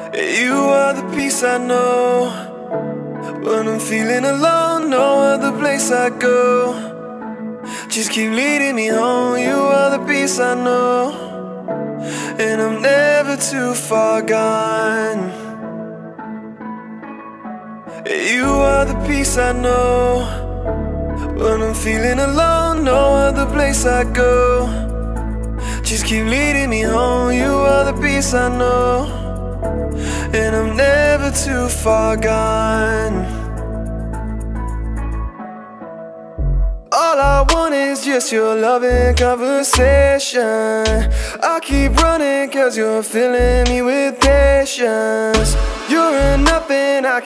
You are the peace I know when I'm feeling alone. No other place I go. Just keep leading me home. You are the peace I know, and I'm never too far gone. You are the peace I know when I'm feeling alone. No other place I go. Just keep leading me home. You are the peace I know, and I'm never too far gone. All I want is just your loving conversation. I keep running cause you're filling me with patience. You're nothing I